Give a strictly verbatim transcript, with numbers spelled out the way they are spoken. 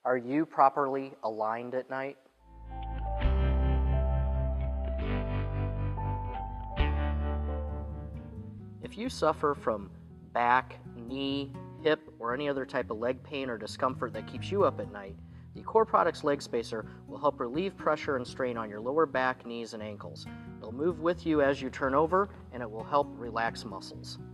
Are you properly aligned at night? If you suffer from back, knee, hip, or any other type of leg pain or discomfort that keeps you up at night, the Core Products Leg Spacer will help relieve pressure and strain on your lower back, knees, and ankles. It'll move with you as you turn over, and it will help relax muscles.